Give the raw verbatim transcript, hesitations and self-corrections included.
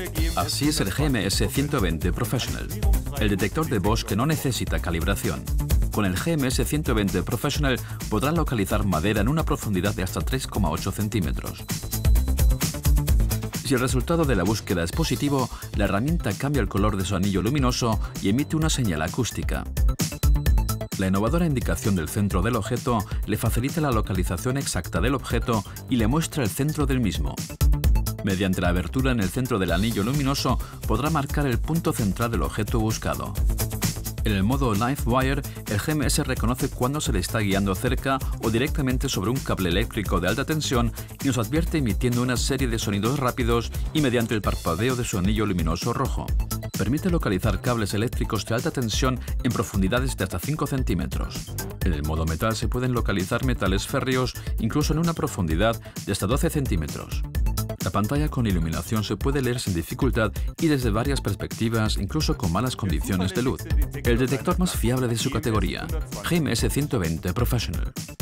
Así es el G M S ciento veinte Professional, el detector de Bosch que no necesita calibración. Con el G M S ciento veinte Professional podrán localizar madera en una profundidad de hasta tres coma ocho centímetros. Si el resultado de la búsqueda es positivo, la herramienta cambia el color de su anillo luminoso y emite una señal acústica. La innovadora indicación del centro del objeto le facilita la localización exacta del objeto y le muestra el centro del mismo. Mediante la abertura en el centro del anillo luminoso podrá marcar el punto central del objeto buscado. En el modo Live Wire, el G M S reconoce cuando se le está guiando cerca o directamente sobre un cable eléctrico de alta tensión y nos advierte emitiendo una serie de sonidos rápidos y mediante el parpadeo de su anillo luminoso rojo. Permite localizar cables eléctricos de alta tensión en profundidades de hasta cinco centímetros. En el modo metal se pueden localizar metales férreos incluso en una profundidad de hasta doce centímetros. La pantalla con iluminación se puede leer sin dificultad y desde varias perspectivas, incluso con malas condiciones de luz. El detector más fiable de su categoría, G M S ciento veinte Professional.